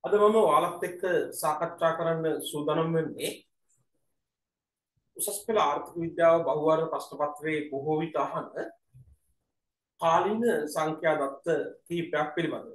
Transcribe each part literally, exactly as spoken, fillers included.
අද මම ඔයාලත් එක්ක සාකච්ඡා කරන්න සූදානම් වෙන්නේ උසස් පෙළ ආර්ථික විද්‍යාව බහුවාර ප්‍රශ්න පත්‍රයේ බොහෝ විට අහන කාලීන සංඛ්‍යා දත්ත කීපයක් පිළිබඳව.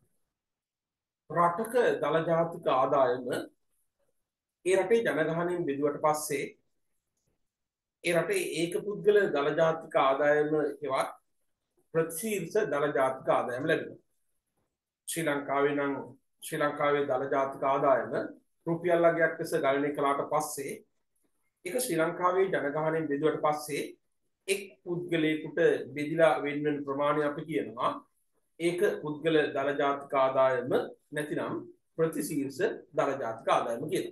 රටක දල ජාතික ආදායම ඒ රටේ ජනගහනයෙන් බෙදුවට පස්සේ ඒ රටේ ඒක පුද්ගල දල ජාතික ආදායම හෙවත් ප්‍රතිශීර්ෂ දල ජාතික ආදායම ලැබෙනවා. ශ්‍රී ලංකාවේ නම් ශ්‍රී ලංකාවේ දල ජාතික ආදායම රුපියල් ලක්ෂයක් ලෙස ගණනය කළාට පස්සේ ඒක ශ්‍රී ලංකාවේ ජනගහනයෙන් බෙදුවට පස්සේ එක් පුද්ගලයෙකුට බෙදිලා වෙන වෙන ප්‍රමාණය අපි කියනවා ඒක පුද්ගල දල ජාතික ආදායම නැතිනම් ප්‍රතිශීර්ෂ දල ජාතික ආදායම කියනවා.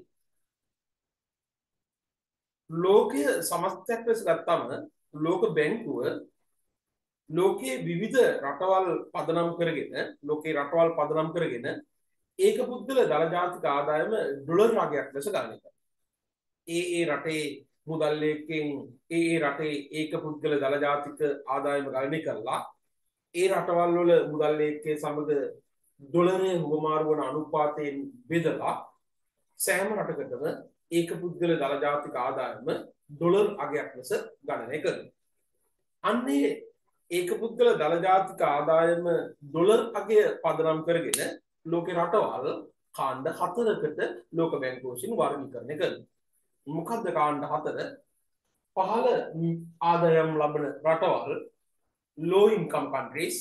ලෝකයේ සමස්තයක් ලෙස ගත්තම ලෝක බැංකුව ලෝකයේ විවිධ රටවල් පදනම් කරගෙන ලෝකේ රටවල් පදනම් කරගෙන ඒක පුද්ගල දල ජාතික ආදායම ඩොලර් වගයක් ලෙස ගණනය කරනවා. ඒ ඒ රටේ මුදල් ලේකෙන් ඒ ඒ රටේ ඒක පුද්ගල දල ජාතික ආදායම ගණනය කරලා ඒ රටවල් වල මුදල් ලේකයේ සමග ඩොලරේ හුවමාරු වන අනුපාතයෙන් බෙදලා සෑම රටකටම ඒක පුද්ගල දල ජාතික ආදායම ඩොලර් අගයක් ලෙස ගණනය කරනවා. අන්නේ ඒක පුද්ගල දල ජාතික ආදායම ඩොලර් අගය පදනම් කරගෙන ලෝකේ රටවල් කාණ්ඩ හතරකට ලෝක බැංකුව විසින් වර්ගීකරණය කරනවා. මොකද්ද කාණ්ඩ හතර? පහළ ආදායම් ලබන රටවල් low income countries,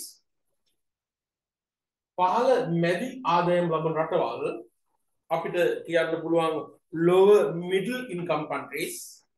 පහළ මැදි ආදායම් ලබන රටවල් අපිට කියන්න පුළුවන් lower middle income countries,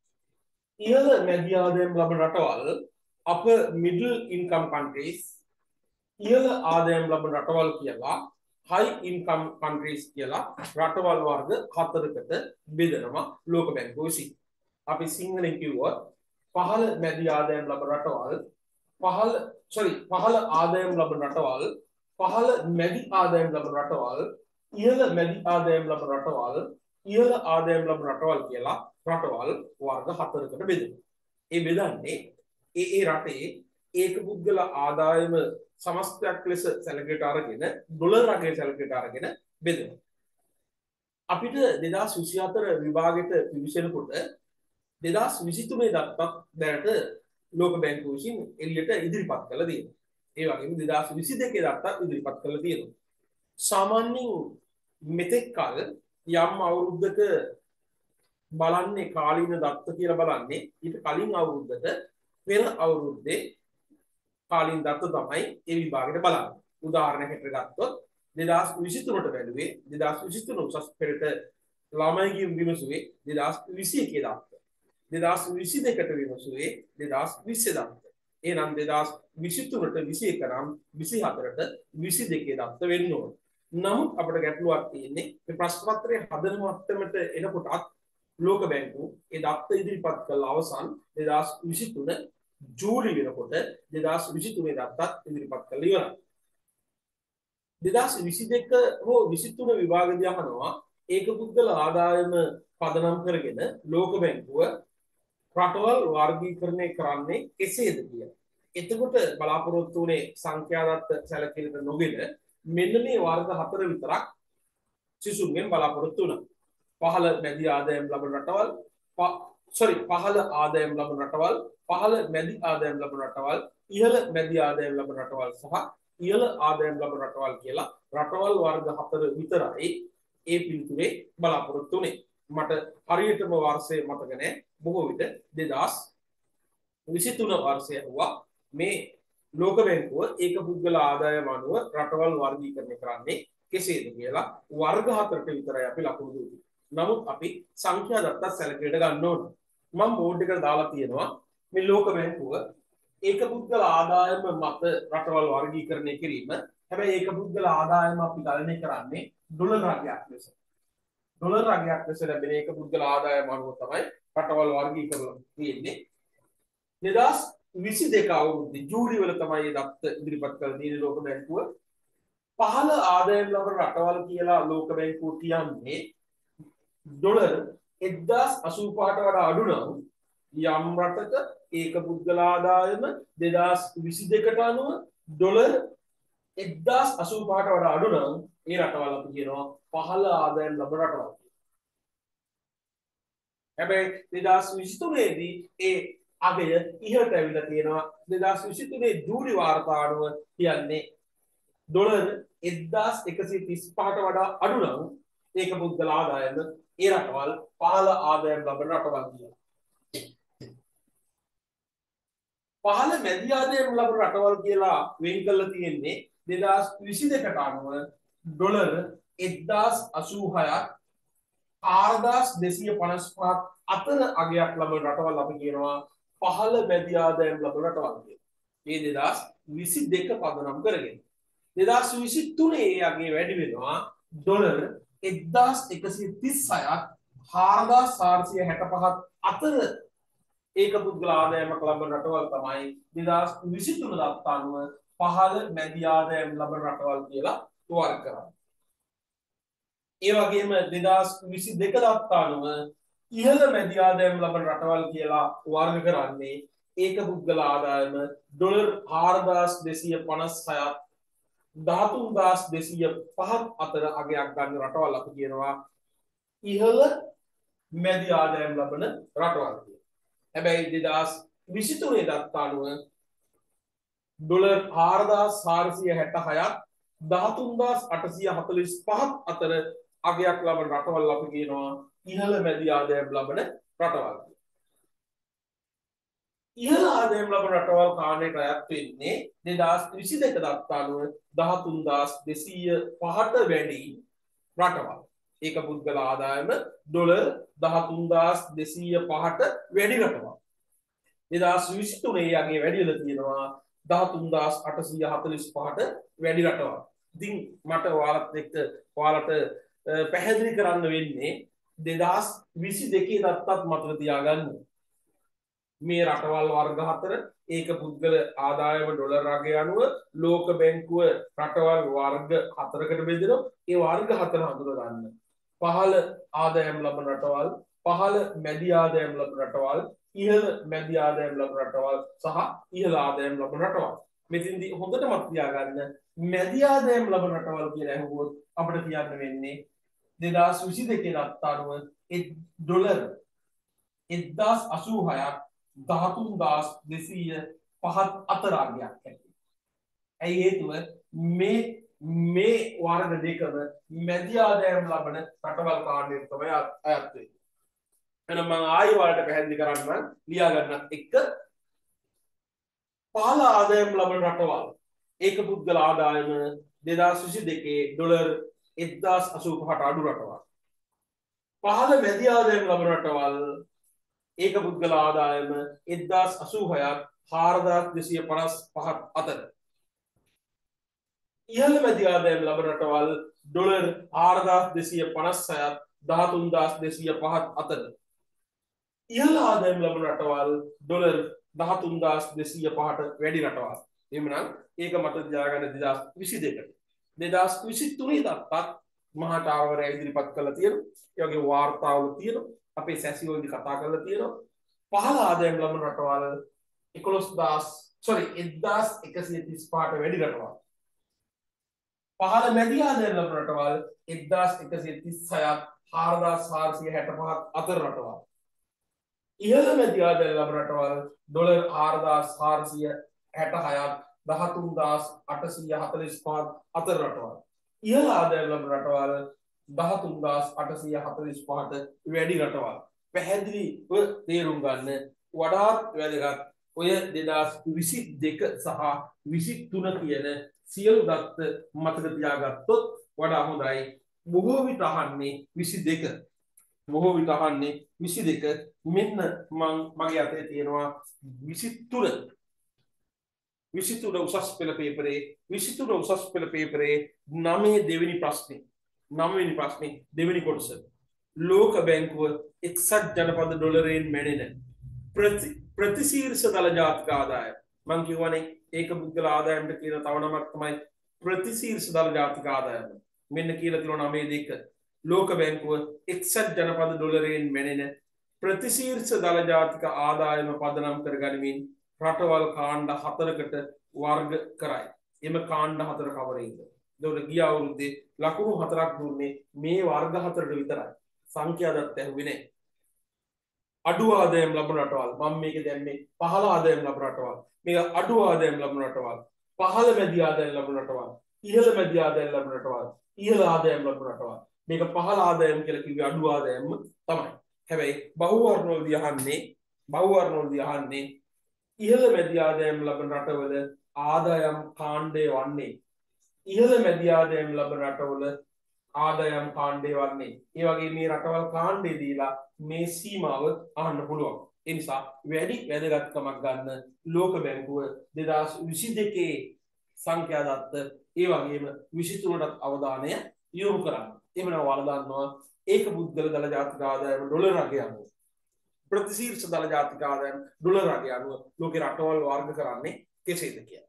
ඉහළ මැදි ආදායම් ලබන රටවල් upper middle income countries, ඉහළ ආදායම් ලබන රටවල් කියලා high income countries කියලා රටවල් වර්ග හතරකට බෙදනවා ලෝක බැංකුව විසින්. අපි සිංහලෙන් කිව්වොත් පහළ මැදි ආදායම් ලබන රටවල් පහළ sorry පහළ ආදායම් ලබන රටවල් පහළ මැදි ආදායම් ලබන රටවල් ඉහළ මැදි ආදායම් ලබන රටවල් ඉහළ ආදායම් ලබන රටවල් කියලා රටවල් වර්ග හතරකට බෙදෙනවා. ඒ බෙදන්නේ ඒ ඒ රටේ ඒක පුද්ගල ආදායම සමස්තයක් ලෙස සැලකයට අරගෙන ඩොලර් අගය සැලකයට අරගෙන බෙදෙනවා. අපිට දෙදාස් විසි හතර විභාගෙට පිවිසෙනකොට දෙදාස් විසි තුනේ දක්වා දැනට ලෝක බැංකුව විසින් එළියට ඉදිරිපත් කළා තියෙනවා. ඒ වගේම දෙදාස් විසි දෙකේ දක්වා ඉදිරිපත් කළා තියෙනවා. සාමාන්‍යයෙන් මෙතෙක් කල යම් අවුරුද්දක බලන්නේ කාලීන දත්ත කියලා බලන්නේ ඊට කලින් අවුරුද්දට පෙර අවුරුද්දේ කාලීන දත්ත තමයි ඒ විභාගෙට බලන්නේ. උදාහරණයකට ගත්තොත් දෙදාස් විසි තුනට බැලුවේ දෙදාස් විසි තුන උසස් පෙරට ළමයිගේ විමසුවේ දෙදාස් විසි එකේ දත්ත. දෙදාස් විසි දෙකට විමසුවේ දෙදාස් විස්ස දත්ත. එහෙනම් දෙදාස් විසි තුනට විසි එක නම් විසි හතරට විසි දෙකේ දත්ත වෙන්න ඕන. නමුත් අපිට ගැටලුවක් තියෙන්නේ මේ ප්‍රශ්න පත්‍රයේ හදන මට්ටමට එනකොටත් ලෝක බැංකුව ඒ දත්ත ඉදිරිපත් කළ අවසන් දෙදාස් විසි තුන ජූලි වෙනකොට දෙදාස් විසි තුනේ දත්තත් ඉදිරිපත් කළ ඉවරයි. දෙදාස් විසි දෙක හෝ විසි තුන විභාගදී අහනවා ඒක පුද්ගල ආදායම පදනම් කරගෙන ලෝක බැංකුව රටවල් වර්ගීකරණය කරන්නේ කෙසේද කියලා. එතකොට බලාපොරොත්තු වුණේ සංඛ්‍යාදත්ත සැලකිලිට නොගෙන මෙන්න මේ වර්ග හතර විතරක් සිසුන්ගෙන් බලාපොරොත්තු වුණා. පහළ මැදි ආදායම් ලබන රටවල් sorry පහළ ආදායම් ලබන රටවල් පහළ මැදි ආදායම් ලබන රටවල් ඉහළ මැදි ආදායම් ලබන රටවල් සහ ඉහළ ආදායම් ලබන රටවල් කියලා රටවල් වර්ග හතර විතරයි ඒ පිළිතුරේ බලාපොරොත්තු වුණේ. මට හරියටම වර්ෂය මතක නැහැ. බොහෝ විට දෙදාස් විසි තුන වර්ෂය වුණා මේ ලෝක බැංකුව ඒක පුද්ගල ආදායම අනුව රටවල් වර්ගීකරණය කරන්නේ කෙසේද කියලා වර්ග හතරට විතරයි අපි ලකුණු දුන්නේ. නමුත් අපි සංඛ්‍යා දත්ත සැලකයට ගන්න ඕන. මම බෝඩ් එකට දාලා තියෙනවා මේ ලෝක බැංකුව ඒක පුද්ගල ආදායම මත රටවල් වර්ගීකරණය කිරීම. හැබැයි ඒක පුද්ගල ආදායම අපි ගණනය කරන්නේ ඩොලර් රාගයක් ලෙස. ඩොලර් රාගයක් ලෙස ලැබෙන ඒක පුද්ගල ආදායම අනුව තමයි රටවල් වර්ගීකරණය තියෙන්නේ. දෙදාස් විසි දෙක අවුරුද්දේ ජූලි වල තමයි මේ දත්ත ඉදිරිපත් කළ තියෙන්නේ ලෝක බැංකුව. පහළ ආදායම් ලබන රටවල් කියලා ලෝක බැංකුව කියන්නේ ඩොලර් එක්දාස් අසූ පහට වඩා අඩු නම් යම් රටක ඒක පුද්ගල ආදායම දෙදාස් විසි දෙකට අනුව ඩොලර් එක්දාස් අසූ පහට වඩා අඩු නම් ඒ රටවල් අපි කියනවා පහළ ආදායම් ලබන රටවල්. හැබැයි දෙදාස් විසිතුනේ දී ඒ අගය ඉහළට ඇවිල්ලා තියෙනවා. දෙදාස් විසිතුනේ ජූලි වාර්තා අනුව කියන්නේ ඩොලර් එක්දාස් එකසිය තිස් පහට වඩා අඩු නම් ඒක පුද්ගල ආදායම ඒ රටවල් පහළ ආදායම් ලබන රටවල් කියලා. පහළ මැදි ආදායම් ලබන රටවල් කියලා වෙන් කරලා තියෙන්නේ දෙදාස් විසි දෙකට අනුව ඩොලර් එක්දාස් අසූ හයක් හාරදාස් දෙසිය පනස් පහක් අතර අගයක් ලබන රටවල් අපි කියනවා පහළ මැදි ආදායම් ලබන රටවල් කියලා. මේ දෙදාස් විසි දෙක පදනම් කරගෙන දෙදාස් විසි තුනේ ඒ අගේ වැඩි වෙනවා ඩොලර් එක්දාස් එකසිය තිස් හයක් හාරදාස් හාරසිය හැට පහක් අතර ඒක පුද්ගල ආදායමක් ලබන රටවල් තමයි දෙදාස් විසි තුන දක්වා අනුව පහළ මැදි ආදායම් ලබන රටවල් කියලා වර්ග කරන්නේ. ඒ වගේම දෙදාස් විසි දෙක දක්වා අනුව ඉහළ මැදි ආදායම් ලබන රටවල් කියලා වර්ග කරන්නේ ඒක පුද්ගල ආදායම ඩොලර් හාරදාස් දෙසිය පනස් හයක් දහතුන්දාස් දෙසිය පහක් අතර අගයක් ගන්න රටවල් අපි කියනවා ඉහළ මැදි ආදායම් ලබන රටවල් කියලා. හැබැයි දෙදාස් විසි තුනේ දක්වා අනුව ඩොලර් හාරදාස් හාරසිය හැට හයක් දහතුන්දාස් අටසිය හතළිස් පහක් අතර අගයක් ලබන රටවල් අපි කියනවා ඉහළ මැදි ආදායම් ලබන රටවල්. ඉහළ ආදායම් ලබන රටවල් කාණයට අයත් වෙන්නේ දෙදාස් විසි දෙක දක්වා අනුව දහතුන්දාස් දෙසිය පහට වැඩි රටවල්. ඒක පුද්ගල ආදායම ඩොලර් දහතුන්දාස් දෙසිය පහට වැඩි රටවල්. දෙදාස් විසි තුනේ යගේ වැඩි වෙලා තියෙනවා දහතුන්දාස් අටසිය හතළිස් පහට වැඩි රටවල්. ඉතින් මට ඔයාලත් එක්ක ඔයාලට පැහැදිලි කරන්න වෙන්නේ දෙදාස් විසි දෙකේ දත්තත් මතක තියාගන්න. මේ රටවල් වර්ග හතර ඒක පුද්ගල ආදායම ඩොලර් අගය අනුව ලෝක බැංකුව රටවල් වර්ග හතරකට බෙදෙනවා. ඒ වර්ග හතර හඳුනා ගන්න. පහළ ආදායම් ලබන රටවල්, පහළ මැදි ආදායම් ලබන රටවල්, ඉහළ මැදි ආදායම් ලබන රටවල් සහ ඉහළ ආදායම් ලබන රටවල්. මෙතෙන්දී හොඳට මතක තියාගන්න මැදි ආදායම් ලබන රටවල් කියලා අහුවොත් අපිට කියන්න වෙන්නේ දෙදාස් විසි දෙකේ දත්ත අනුව ඩොලර් එක්දාස් අසූ හයක් දහතුන්දාස් දෙසිය පහක් අතර අගයක් ඇති. ඇයි හේතුව මේ මේ වර්ග දෙකම මැදි ආදායම් ලබන රටවල් කාණ්ඩයට තමයි අයත් වෙන්නේ. එහෙනම් මම ආයෙ වලට පැහැදිලි කරන්නම් ලියා ගන්නත් එක්ක පහළ ආදායම් ලබන රටවල් ඒක පුද්ගල ආදායම දෙදාස් විසි දෙකේ ඩොලර් එක්දාස් අසූ පහට අඩු රටවල්. පහළ මැදි ආදායම් ලබන රටවල් ඒක පුද්ගල ආදායම එක්දාස් අසූ හයක් හාරදාස් දෙසිය පනස් පහක් අතර. ඉහළ මැදි ආදායම් ලබන රටවල් ඩොලර් හාරදාස් දෙසිය පනස් හයක් දහතුන්දාස් දෙසිය පහක් අතර. ඉහළ ආදායම් ලබන රටවල් ඩොලර් දහතුන්දාස් දෙසිය පහට වැඩි රටවල්. එහෙමනම් ඒක මත තියාගන්න දෙදාස් විසි දෙකට. දෙදාස් විසි තුනේ දක්වාත් මහා ටාවරය ඉදිරිපත් කරලා තියෙනවා. ඒ වගේ වාර්තාවල තියෙනවා. අපේ සැසිවලදී කතා කරලා තියෙනවා. පහළ ආදායම් ලබන රටවල් එකොළොස්දාස් sorry එක්දාස් එකසිය තිස් පහට වැඩි රටවල්. පහළ මැදි ආදායම් ලබන රටවල් එක්දාස් එකසිය තිස් හයක් හාරදාස් හාරසිය හැට පහක් අතර රටවල්. ඉහළ මැදි ආදායම් ලබන රටවල් ඩොලර් හාරදාස් හාරසිය හැට හයක් දහතුන්දාස් අටසිය හතළිස් පහක් අතර රටවල්. ඉහළ ආදායම් ලබන රටවල් දහතුන්දාස් අටසිය හතළිස් පහට වැඩි රටවල්. පැහැදිලිව තේරුම් ගන්න වඩාත් වැදගත් ඔය දෙදාස් විසි දෙක සහ විසි තුන කියන සියලු දත්ත මතක තියාගත්තොත් වඩා හොඳයි. බොහෝ විට අහන්නේ විසි දෙක. බොහෝ විට අහන්නේ විසි දෙක. මෙන්න මම මගේ අතේ තියෙනවා විසි තුන. විසි තුන උසස් පෙළ පේපරේ විසි තුන උසස් පෙළ පේපරේ නවය දෙවෙනි ප්‍රශ්නේ. නවවෙනි ප්‍රශ්නේ දෙවෙනි කොටස. ලෝක බැංකුව එක්සත් ජනපද ඩොලරයෙන් මැනෙන ප්‍රති ප්‍රතිශීර්ෂ දල ජාතික ආදායම. මම කියවනේ ඒක පුද්ගල ආදායමට කියන තව නමක් තමයි ප්‍රතිශීර්ෂ දල ජාතික ආදායම. මෙන්න කියලා තියෙනවා නවය දෙක. ලෝක බැංකුව එක්සත් ජනපද ඩොලරයෙන් මැනෙන ප්‍රතිශීර්ෂ දල ජාතික ආදායම පදනම් කර ගනිමින් රටවල් කාණ්ඩ හතරකට වර්ග කරයි. එම කාණ්ඩ හතර කවරේද? එතකොට ගිය අවුරුද්දේ ලකුණු හතරක් දුන්නේ මේ වර්ග හතරට විතරයි. සංඛ්‍යා දත්ත ඇහුවේ නැහැ. අඩු ආදායම් ලබන රටවල් මම මේක දැම්මේ පහළ ආදායම් ලබන රටවල්. මේක අඩු ආදායම් ලබන රටවල්. පහළ මැදි ආදායම් ලබන රටවල්. ඉහළ මැදි ආදායම් ලබන රටවල්. ඉහළ ආදායම් ලබන රටවල්. මේක පහළ ආදායම් කියලා කිව්වේ අඩු ආදායම් තමයි. හැබැයි බහුවර්ණ වලදී අහන්නේ බහුවර්ණ වලදී අහන්නේ ඉහළ මැදි ආදායම් ලබන රටවල ආදායම් කාණ්ඩය වන්නේ ඉහළ මැදි ආදායම් ලබන රටවල ආදායම් කාණ්ඩය වන්නේ ඒ වගේ මේ රටවල් කාණ්ඩය දීලා මේ සීමාව අහන්න පුළුවන්. ඒ නිසා වැඩි වැදගත්කමක් ගන්න ලෝක බැංකුව දෙදාස් විසි දෙකේ සංඛ්‍යා දත්ත ඒ වගේම විසි තුනටත් අවධානය යොමු කරන්න. එහෙම නම් ඔයාලා දන්නවා ඒක පුද්ගල දල ජාතික ආදායම ඩොලර් අගය අනුව ප්‍රතිශීර්ෂ දල ජාතික ආදායම ඩොලර් අගය අනුව ලෝකේ රටවල් වර්ග කරන්නේ කෙසේද කියලා.